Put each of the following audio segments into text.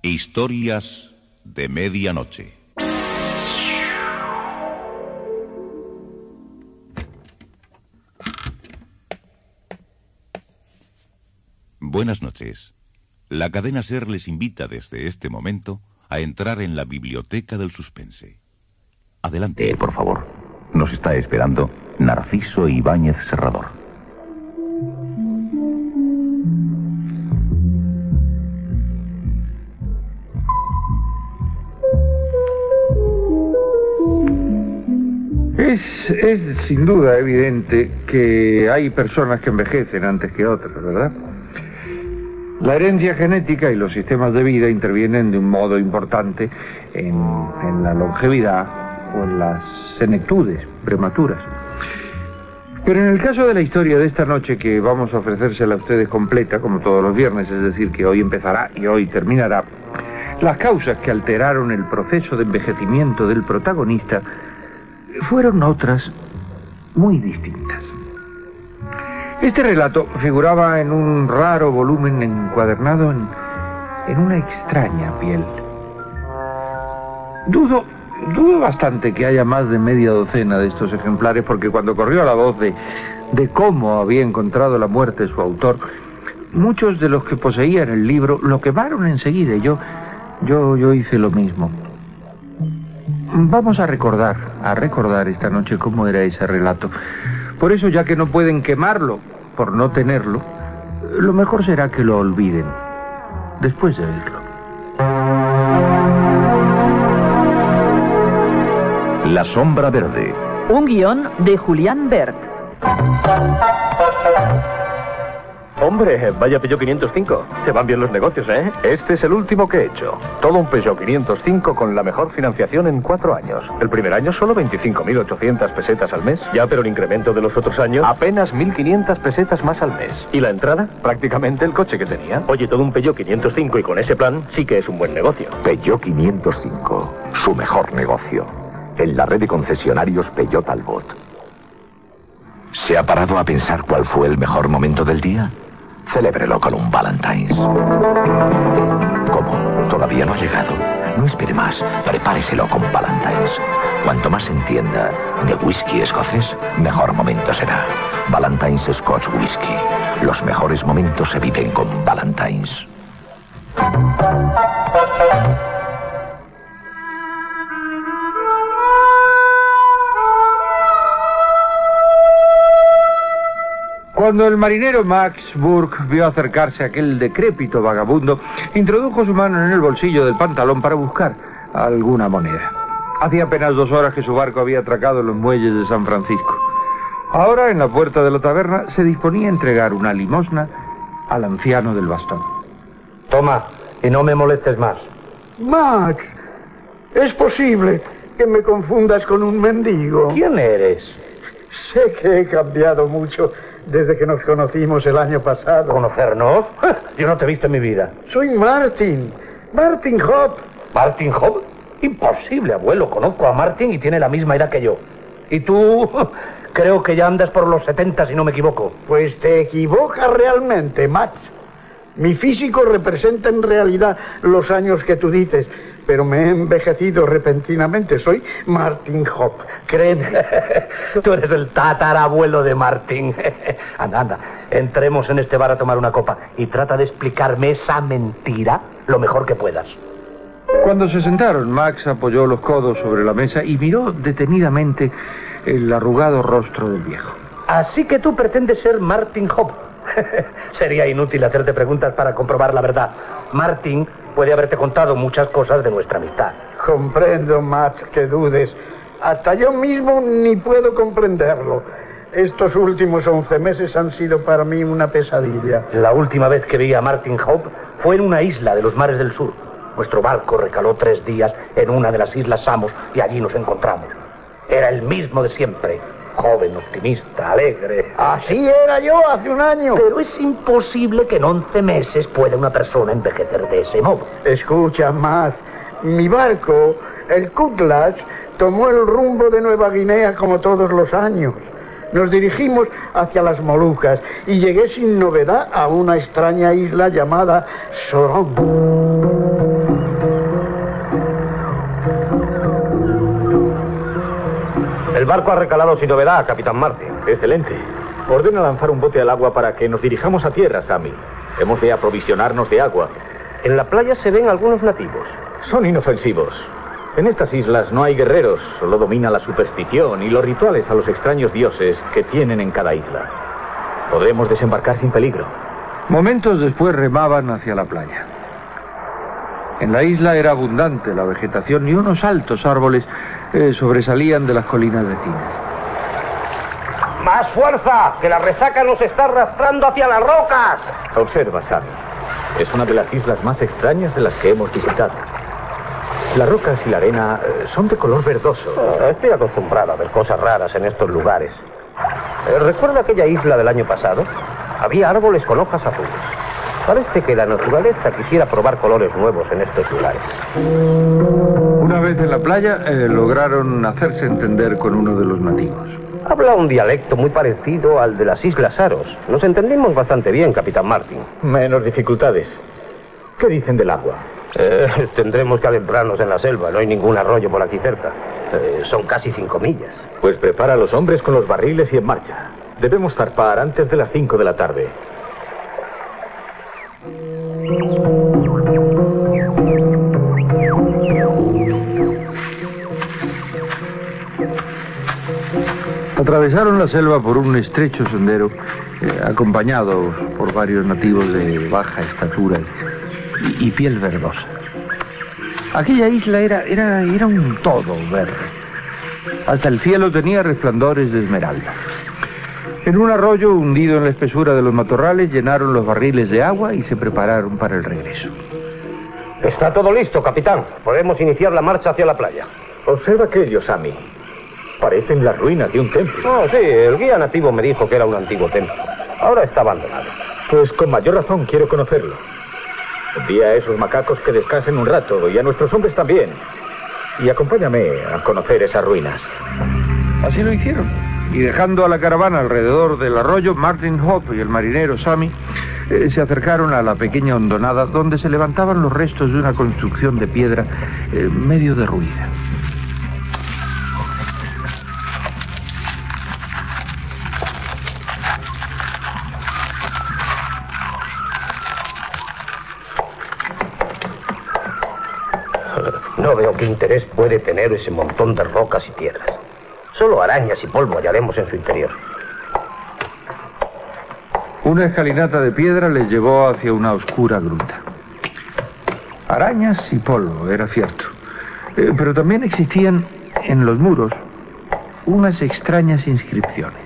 Historias de medianoche. Buenas noches. La cadena SER les invita desde este momento a entrar en la biblioteca del suspense. Adelante. Por favor. Nos está esperando Narciso Ibáñez Serrador. Es sin duda evidente que hay personas que envejecen antes que otras, ¿verdad? La herencia genética y los sistemas de vida intervienen de un modo importante en la longevidad o en las senectudes prematuras. Pero en el caso de la historia de esta noche, que vamos a ofrecérsela a ustedes completa, como todos los viernes, es decir, que hoy empezará y hoy terminará, las causas que alteraron el proceso de envejecimiento del protagonista fueron otras muy distintas. Este relato figuraba en un raro volumen encuadernado en una extraña piel. Dudo bastante que haya más de media docena de estos ejemplares, porque cuando corrió la voz de cómo había encontrado la muerte su autor, muchos de los que poseían el libro lo quemaron enseguida, y yo hice lo mismo. Vamos a recordar esta noche cómo era ese relato. Por eso, ya que no pueden quemarlo por no tenerlo, lo mejor será que lo olviden después de oírlo. La sombra verde. Un guión de Julián Bert. Hombre, vaya Peugeot 505. Te van bien los negocios, ¿eh? Este es el último que he hecho. Todo un Peugeot 505 con la mejor financiación en 4 años. El primer año solo 25.800 pesetas al mes. Ya, pero el incremento de los otros años, apenas 1.500 pesetas más al mes. ¿Y la entrada? Prácticamente el coche que tenía. Oye, todo un Peugeot 505 y con ese plan sí que es un buen negocio. Peugeot 505. Su mejor negocio. En la red de concesionarios Peugeot Talbot. ¿Se ha parado a pensar cuál fue el mejor momento del día? Celébrelo con un Valentine's. ¿Cómo? ¿Todavía no ha llegado? No espere más. Prepáreselo con Valentine's. Cuanto más entienda de whisky escocés, mejor momento será. Valentine's Scotch Whisky. Los mejores momentos se viven con Valentine's. Cuando el marinero Max Burke vio acercarse a aquel decrépito vagabundo, introdujo su mano en el bolsillo del pantalón para buscar alguna moneda. Hacía apenas 2 horas que su barco había atracado en los muelles de San Francisco. Ahora, en la puerta de la taberna, se disponía a entregar una limosna al anciano del bastón. Toma, y no me molestes más. Max, ¿es posible que me confundas con un mendigo? ¿Quién eres? Sé que he cambiado mucho desde que nos conocimos el año pasado. ¿Conocernos? Yo no te he visto en mi vida. Soy Martin Hope. ¿Martin Hope? Imposible, abuelo. Conozco a Martin y tiene la misma edad que yo. ¿Y tú? Creo que ya andas por los 70, si no me equivoco. Pues te equivocas realmente, Max. Mi físico representa en realidad los años que tú dices, pero me he envejecido repentinamente. Soy Martin Hope, créeme. Tú eres el tatarabuelo de Martin. Anda, entremos en este bar a tomar una copa y trata de explicarme esa mentira lo mejor que puedas. Cuando se sentaron, Max apoyó los codos sobre la mesa y miró detenidamente el arrugado rostro del viejo. Así que tú pretendes ser Martin Hope. Sería inútil hacerte preguntas para comprobar la verdad. Martin puede haberte contado muchas cosas de nuestra amistad. Comprendo, Max, que dudes. Hasta yo mismo ni puedo comprenderlo. Estos últimos 11 meses han sido para mí una pesadilla. La última vez que vi a Martin Hope fue en una isla de los mares del sur. Nuestro barco recaló 3 días en una de las islas Samos y allí nos encontramos. Era el mismo de siempre. Joven, optimista, alegre. Así era yo hace un año. Pero es imposible que en 11 meses pueda una persona envejecer de ese modo. Escucha, Max, mi barco, el Cutlass, tomó el rumbo de Nueva Guinea como todos los años. Nos dirigimos hacia las Molucas y llegué sin novedad a una extraña isla llamada Sorong. El barco ha recalado sin novedad, Capitán Martin. Excelente. Ordena lanzar un bote al agua para que nos dirijamos a tierra, Sammy. Hemos de aprovisionarnos de agua. En la playa se ven algunos nativos. Son inofensivos. En estas islas no hay guerreros, solo domina la superstición y los rituales a los extraños dioses que tienen en cada isla. Podremos desembarcar sin peligro. Momentos después remaban hacia la playa. En la isla era abundante la vegetación y unos altos árboles sobresalían de las colinas vecinas. ¡Más fuerza! ¡Que la resaca nos está arrastrando hacia las rocas! Observa, Sammy. Es una de las islas más extrañas de las que hemos visitado. Las rocas y la arena son de color verdoso. Estoy acostumbrado a ver cosas raras en estos lugares. ¿Recuerda aquella isla del año pasado? Había árboles con hojas azules. Parece que la naturaleza quisiera probar colores nuevos en estos lugares. Una vez en la playa, lograron hacerse entender con uno de los nativos. Habla un dialecto muy parecido al de las Islas Aros. Nos entendimos bastante bien, Capitán Martin. Menos dificultades. ¿Qué dicen del agua? Tendremos que adentrarnos en la selva. No hay ningún arroyo por aquí cerca. Son casi 5 millas. Pues prepara a los hombres con los barriles y en marcha. Debemos zarpar antes de las 5 de la tarde. Atravesaron la selva por un estrecho sendero, acompañados por varios nativos de baja estatura y piel verdosa. Aquella isla era un todo verde. Hasta el cielo tenía resplandores de esmeralda. En un arroyo hundido en la espesura de los matorrales llenaron los barriles de agua y se prepararon para el regreso. Está todo listo, capitán. Podemos iniciar la marcha hacia la playa. Observa aquello, Sammy. Parecen las ruinas de un templo. Oh, sí, el guía nativo me dijo que era un antiguo templo. Ahora está abandonado. Pues con mayor razón quiero conocerlo. Envía a esos macacos que descansen un rato y a nuestros hombres también. Y acompáñame a conocer esas ruinas. Así lo hicieron. Y dejando a la caravana alrededor del arroyo, Martin Hope y el marinero Sammy se acercaron a la pequeña hondonada donde se levantaban los restos de una construcción de piedra medio derruida. No veo qué interés puede tener ese montón de rocas y piedras. Solo arañas y polvo hallaremos en su interior. Una escalinata de piedra les llevó hacia una oscura gruta. Arañas y polvo, era cierto. Pero también existían en los muros unas extrañas inscripciones.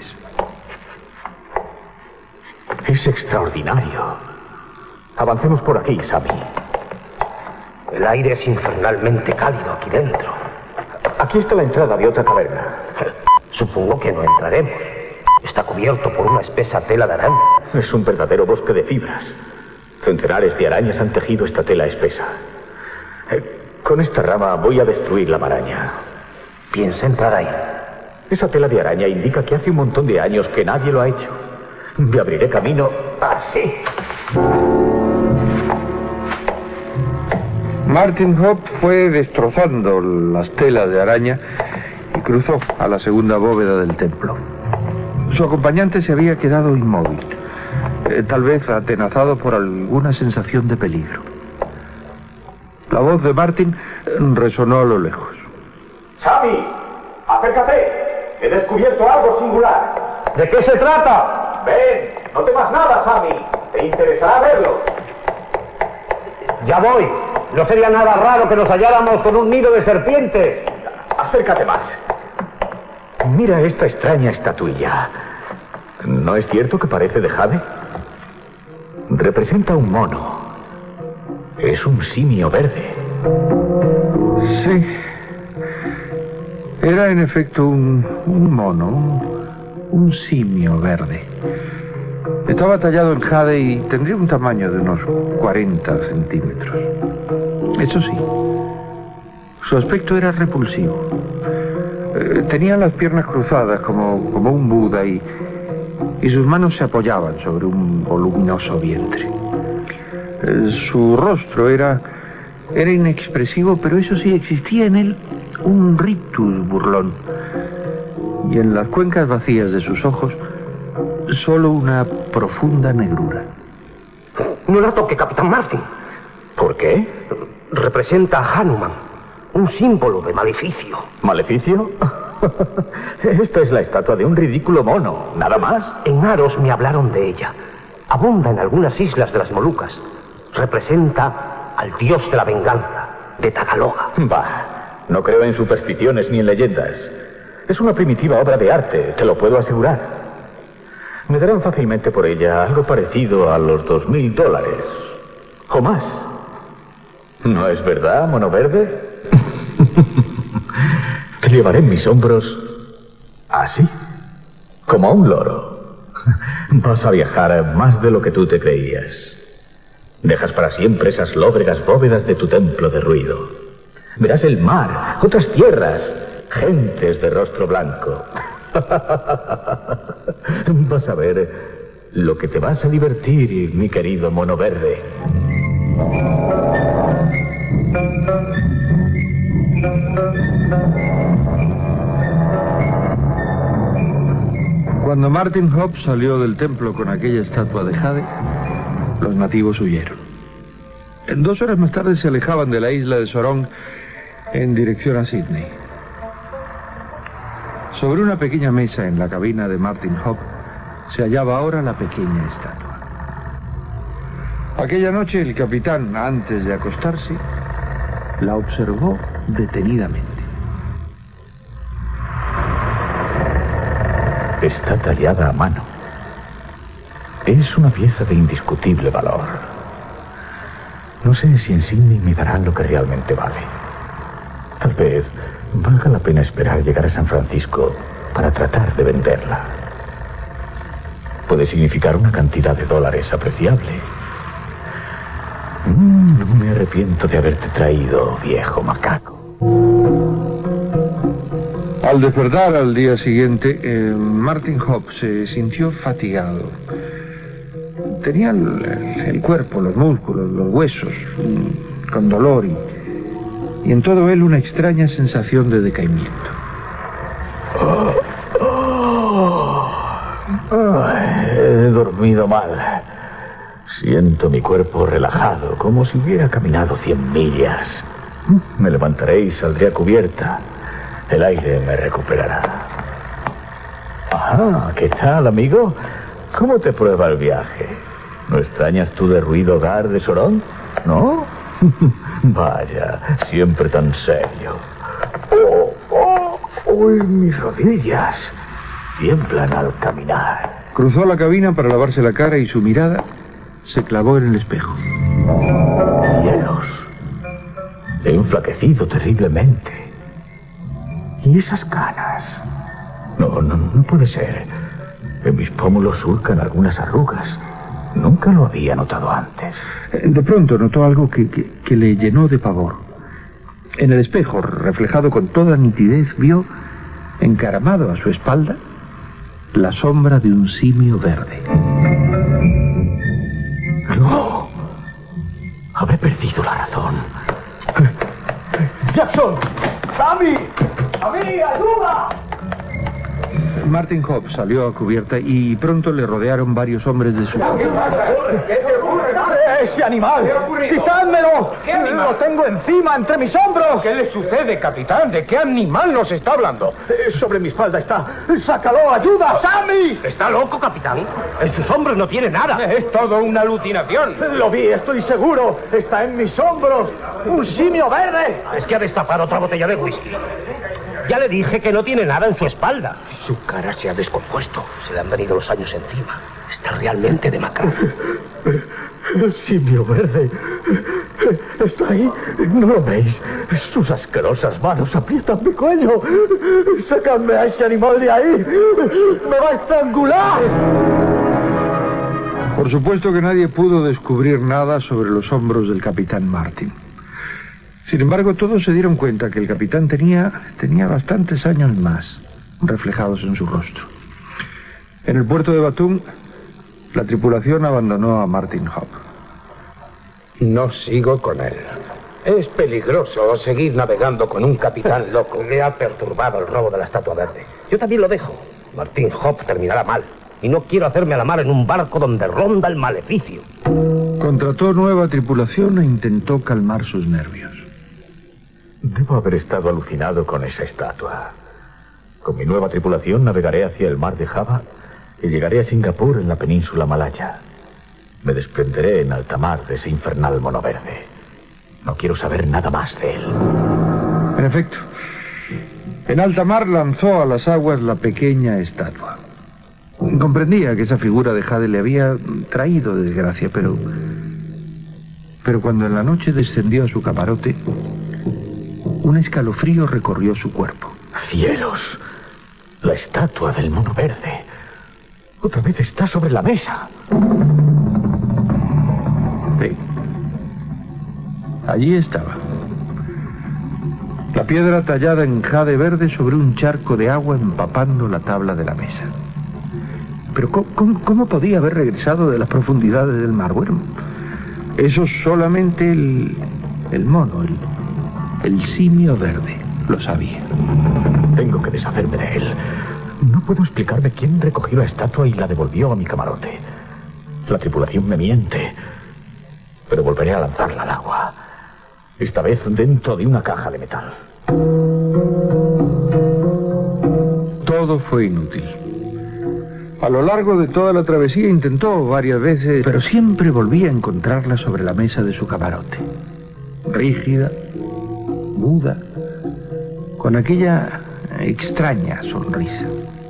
Es extraordinario. Avancemos por aquí, Sammy. El aire es infernalmente cálido aquí dentro. Aquí está la entrada de otra caverna. Supongo que no entraremos. Está cubierto por una espesa tela de araña. Es un verdadero bosque de fibras. Centenares de arañas han tejido esta tela espesa. Con esta rama voy a destruir la maraña. ¿Piensa entrar ahí? Esa tela de araña indica que hace un montón de años que nadie lo ha hecho. Me abriré camino así. Martin Hope fue destrozando las telas de araña y cruzó a la segunda bóveda del templo. Su acompañante se había quedado inmóvil, tal vez atenazado por alguna sensación de peligro. La voz de Martin resonó a lo lejos. ¡Sammy! ¡Acércate! ¡He descubierto algo singular! ¿De qué se trata? ¡Ven! No temas nada, Sammy. Te interesará verlo. Ya voy. No sería nada raro que nos halláramos con un nido de serpientes. Acércate más. Mira esta extraña estatuilla. ¿No es cierto que parece de jade? Representa un mono. Es un simio verde. Sí. Era en efecto un mono, un simio verde. Estaba tallado en jade y tendría un tamaño de unos 40 centímetros. Eso sí, su aspecto era repulsivo. Tenía las piernas cruzadas como un Buda y sus manos se apoyaban sobre un voluminoso vientre. Su rostro era inexpresivo, pero eso sí, existía en él un rictus burlón. y en las cuencas vacías de sus ojos solo una profunda negrura. No la toque, Capitán Martin. ¿Por qué? Representa a Hanuman, un símbolo de maleficio. ¿Maleficio? Esta es la estatua de un ridículo mono, nada más. En Aros me hablaron de ella. Abunda en algunas islas de las Molucas. Representa al dios de la venganza, de Tagaloga. Bah, no creo en supersticiones ni en leyendas. Es una primitiva obra de arte, te lo puedo asegurar. Me darán fácilmente por ella algo parecido a los $2,000. O más. ¿No es verdad, mono verde? Te llevaré en mis hombros así, como a un loro. Vas a viajar más de lo que tú te creías. Dejas para siempre esas lóbregas bóvedas de tu templo de ruido. Verás el mar, otras tierras, gentes de rostro blanco. Vas a ver lo que te vas a divertir, mi querido mono verde. Cuando Martin Hope salió del templo con aquella estatua de jade, los nativos huyeron. 2 horas más tarde se alejaban de la isla de Sorong en dirección a Sydney. Sobre una pequeña mesa en la cabina de Martin Hope se hallaba ahora la pequeña estatua. Aquella noche el capitán, antes de acostarse, la observó detenidamente. Está tallada a mano. Es una pieza de indiscutible valor. No sé si en Sydney me darán lo que realmente vale. Tal vez valga la pena esperar llegar a San Francisco para tratar de venderla. Puede significar una cantidad de $, apreciable. No me arrepiento de haberte traído, viejo macaco. Al despertar al día siguiente, Martin Hope se sintió fatigado. Tenía el cuerpo, los músculos, los huesos, con dolor y en todo él una extraña sensación de decaimiento. He dormido mal. Siento mi cuerpo relajado, como si hubiera caminado 100 millas. Me levantaré y saldré a cubierta. El aire me recuperará. Ajá, ¿qué tal, amigo? ¿Cómo te prueba el viaje? ¿No extrañas tú de ruido hogar de Sorong? ¿No? Vaya, siempre tan serio. ¡Uy, mis rodillas! Tiemblan al caminar. Cruzó la cabina para lavarse la cara y su mirada se clavó en el espejo. Cielos. He enflaquecido terriblemente. ¿Y esas canas? No puede ser. En mis pómulos surcan algunas arrugas. Nunca lo había notado antes. De pronto notó algo que le llenó de pavor. En el espejo, reflejado con toda nitidez, vio, encaramado a su espalda, la sombra de un simio verde. ¡No! Habré perdido la razón. ¡Jackson! ¡Sammy! ¡A mí, ayuda! Martin Hope salió a cubierta y pronto le rodearon varios hombres de su... ¿Qué te ocurre? ¡Ese animal! ¡Quitádmelo! ¡Lo tengo encima, entre mis hombros! ¿Qué le sucede, capitán? ¿De qué animal nos está hablando? Sobre mi espalda está. ¡Sácalo! ¡Ayuda! ¡Sammy! ¿Está loco, capitán? En sus hombros no tiene nada. Es todo una alucinación. Lo vi, estoy seguro. Está en mis hombros. ¡Un simio verde! Es que ha destapado otra botella de whisky. Ya le dije que no tiene nada en su espalda. Su cara se ha descompuesto. Se le han venido los años encima. Está realmente demacrado. El simio verde. Está ahí. ¿No lo veis? Sus asquerosas manos aprietan mi cuello. ¡Sácame a ese animal de ahí! ¡Me va a estrangular! Por supuesto que nadie pudo descubrir nada sobre los hombros del capitán Martin. Sin embargo, todos se dieron cuenta que el capitán tenía bastantes años más reflejados en su rostro. En el puerto de Batum, la tripulación abandonó a Martin Hope. No sigo con él. Es peligroso seguir navegando con un capitán loco. Le ha perturbado el robo de la Estatua Verde. Yo también lo dejo. Martin Hope terminará mal. Y no quiero hacerme a la mar en un barco donde ronda el maleficio. Contrató nueva tripulación e intentó calmar sus nervios. Debo haber estado alucinado con esa estatua. Con mi nueva tripulación navegaré hacia el mar de Java y llegaré a Singapur en la península malaya. Me desprenderé en alta mar de ese infernal mono verde. No quiero saber nada más de él. En efecto, en alta mar lanzó a las aguas la pequeña estatua. Comprendía que esa figura de jade le había traído desgracia, pero cuando en la noche descendió a su camarote, un escalofrío recorrió su cuerpo. ¡Cielos! La estatua del mono verde. Otra vez está sobre la mesa. Sí. Allí estaba. La piedra tallada en jade verde sobre un charco de agua empapando la tabla de la mesa. Pero ¿cómo podía haber regresado de las profundidades del mar? Bueno, eso solamente el mono, el simio verde, lo sabía. Tengo que deshacerme de él. No puedo explicarme quién recogió la estatua y la devolvió a mi camarote. La tripulación me miente, pero volveré a lanzarla al agua. Esta vez dentro de una caja de metal. Todo fue inútil. A lo largo de toda la travesía intentó varias veces, pero siempre volvía a encontrarla sobre la mesa de su camarote. Rígida, muda, con aquella extraña sonrisa.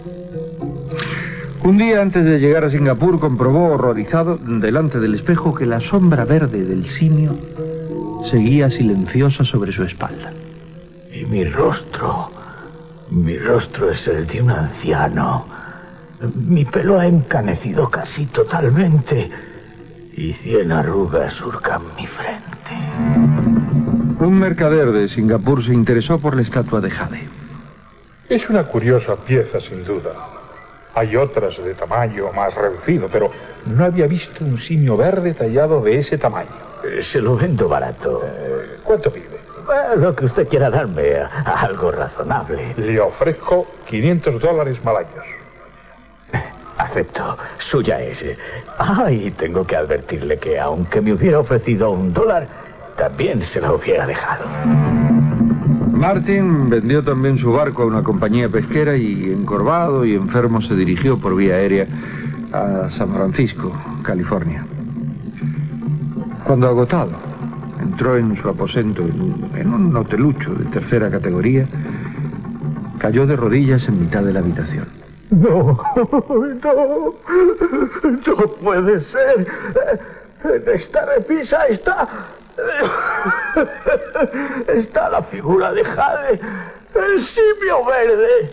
Un día antes de llegar a Singapur comprobó horrorizado delante del espejo que la sombra verde del simio seguía silenciosa sobre su espalda. Y mi rostro es el de un anciano. Mi pelo ha encanecido casi totalmente y 100 arrugas surcan mi frente. Un mercader de Singapur se interesó por la estatua de jade. Es una curiosa pieza, sin duda. Hay otras de tamaño más reducido, pero no había visto un simio verde tallado de ese tamaño. Se lo vendo barato. ¿Cuánto pide? Lo que usted quiera darme, algo razonable. Le ofrezco $500 malayos. Acepto, suya es. Y tengo que advertirle que aunque me hubiera ofrecido $1, también se lo hubiera dejado. Martin vendió también su barco a una compañía pesquera y, encorvado y enfermo, se dirigió por vía aérea a San Francisco, California. Cuando agotado, entró en su aposento en un hotelucho de tercera categoría, cayó de rodillas en mitad de la habitación. No puede ser. En esta repisa está la figura de Jade, el simio verde.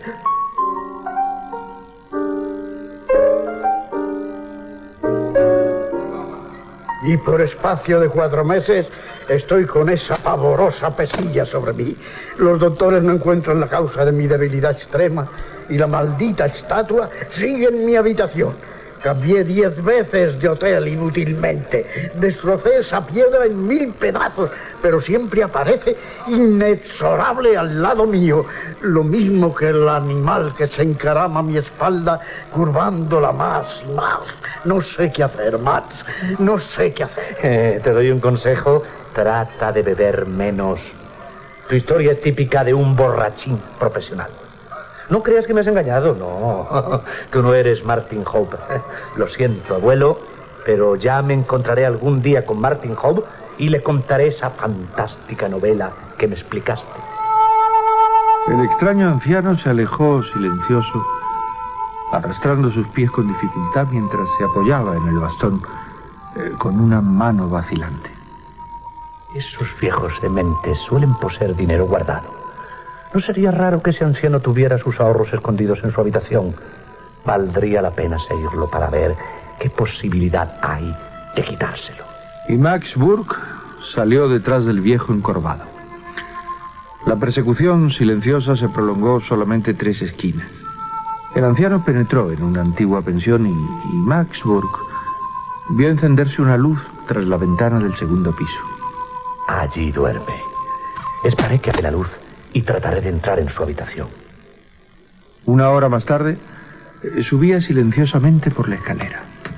Y por espacio de 4 meses estoy con esa pavorosa pesquilla sobre mí. Los doctores no encuentran la causa de mi debilidad extrema y la maldita estatua sigue en mi habitación. Cambié 10 veces de hotel inútilmente. Destrocé esa piedra en 1000 pedazos, pero siempre aparece inexorable al lado mío. Lo mismo que el animal que se encarama a mi espalda, curvándola más y más. No sé qué hacer, Max. No sé qué hacer. Te doy un consejo. Trata de beber menos. Tu historia es típica de un borrachín profesional. No creas que me has engañado, no. Tú no eres Martin Hope. Lo siento, abuelo, pero ya me encontraré algún día con Martin Hope y le contaré esa fantástica novela que me explicaste. El extraño anciano se alejó silencioso, arrastrando sus pies con dificultad mientras se apoyaba en el bastón con una mano vacilante. Esos viejos dementes suelen poseer dinero guardado. ¿No sería raro que ese anciano tuviera sus ahorros escondidos en su habitación? Valdría la pena seguirlo para ver qué posibilidad hay de quitárselo. Y Max Burke salió detrás del viejo encorvado. La persecución silenciosa se prolongó solamente 3 esquinas. El anciano penetró en una antigua pensión y Max Burke vio encenderse una luz tras la ventana del segundo piso. Allí duerme. Esperaré que abre la luz y trataré de entrar en su habitación. Una hora más tarde, subía silenciosamente por la escalera.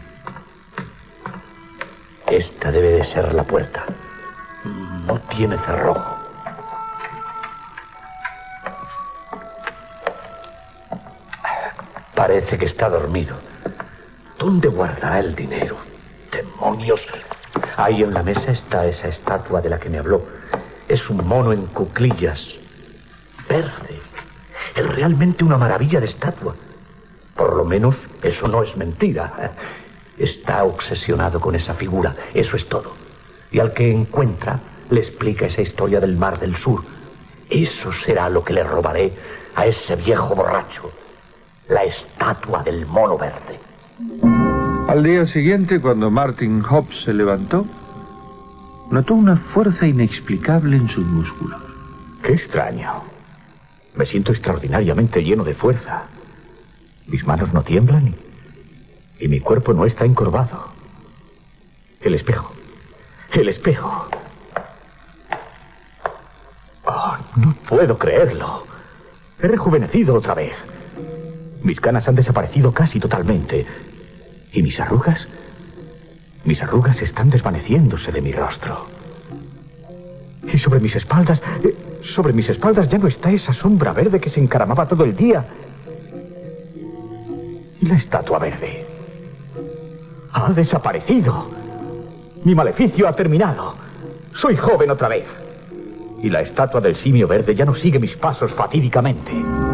Esta debe de ser la puerta. No tiene cerrojo. Parece que está dormido. ¿Dónde guardará el dinero? ¡Demonios! Ahí en la mesa está esa estatua de la que me habló. Es un mono en cuclillas. Verde. Es realmente una maravilla de estatua. Por lo menos eso no es mentira. Está obsesionado con esa figura. Eso es todo. Y al que encuentra, le explica esa historia del Mar del Sur. Eso será lo que le robaré a ese viejo borracho. La estatua del mono verde. Al día siguiente, cuando Martin Hobbs se levantó, notó una fuerza inexplicable en sus músculos. ¡Qué extraño! Me siento extraordinariamente lleno de fuerza. Mis manos no tiemblan y mi cuerpo no está encorvado. El espejo. El espejo. Oh, no puedo creerlo. He rejuvenecido otra vez. Mis canas han desaparecido casi totalmente. ¿Y mis arrugas? Mis arrugas están desvaneciéndose de mi rostro. Y sobre mis espaldas ya no está esa sombra verde que se encaramaba todo el día. Y la estatua verde ha desaparecido. Mi maleficio ha terminado. Soy joven otra vez. Y la estatua del simio verde ya no sigue mis pasos fatídicamente.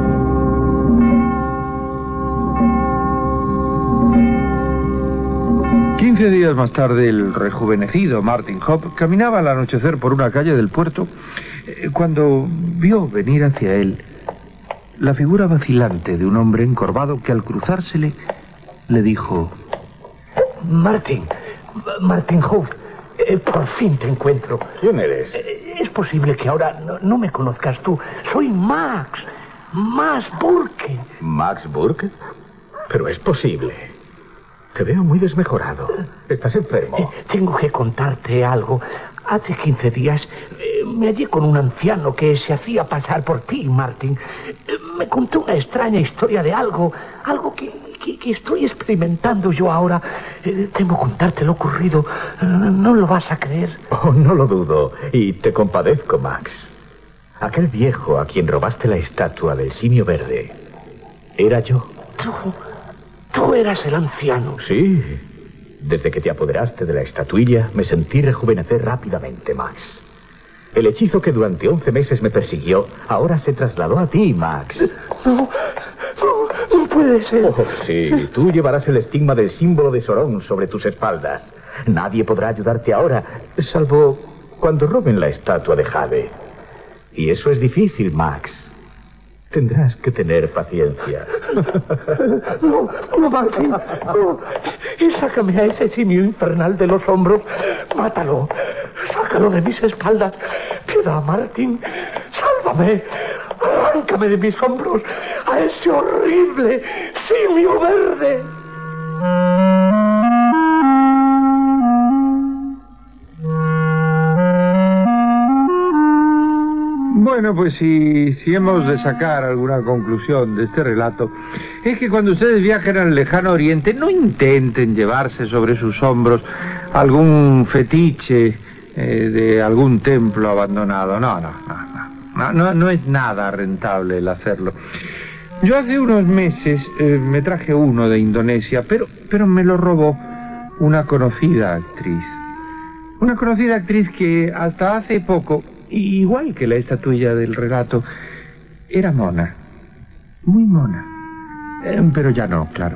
Días más tarde, el rejuvenecido Martin Hobbs caminaba al anochecer por una calle del puerto cuando vio venir hacia él la figura vacilante de un hombre encorvado que al cruzársele le dijo: Martin Hobbs, por fin te encuentro. ¿Quién eres? Es posible que ahora no me conozcas tú. Soy Max Burke. ¿Max Burke? Pero es posible. Te veo muy desmejorado. ¿Estás enfermo? Tengo que contarte algo. Hace 15 días me hallé con un anciano que se hacía pasar por ti, Martin. Me contó una extraña historia de algo que estoy experimentando yo ahora. Temo contarte lo ocurrido. No lo vas a creer. Oh, no lo dudo. Y te compadezco, Max. Aquel viejo a quien robaste la estatua del simio verde era yo. Tú eras el anciano. Sí. Desde que te apoderaste de la estatuilla, me sentí rejuvenecer rápidamente, Max. El hechizo que durante 11 meses me persiguió, ahora se trasladó a ti, Max. No puede ser. Oh, sí, tú llevarás el estigma del símbolo de Sorón sobre tus espaldas. Nadie podrá ayudarte ahora, salvo cuando roben la estatua de Jade. Y eso es difícil, Max. Tendrás que tener paciencia. No, Martin. No. Sácame a ese simio infernal de los hombros. Mátalo. Sácalo de mis espaldas. Piedad, Martin. Sálvame. Arráncame de mis hombros a ese horrible simio verde. Bueno, pues si hemos de sacar alguna conclusión de este relato, es que cuando ustedes viajen al lejano oriente, no intenten llevarse sobre sus hombros algún fetiche de algún templo abandonado. No es nada rentable el hacerlo. Yo hace unos meses me traje uno de Indonesia, pero me lo robó una conocida actriz. Una conocida actriz que hasta hace poco, igual que la estatuilla del relato, era mona. Muy mona. Pero ya no, claro.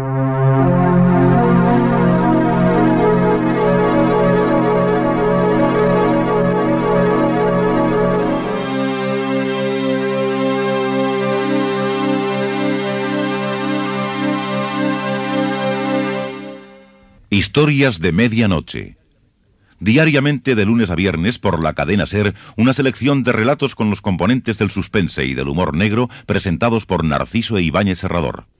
Historias de medianoche. Diariamente de lunes a viernes por la cadena SER, una selección de relatos con los componentes del suspense y del humor negro presentados por Narciso e Ibáñez Serrador.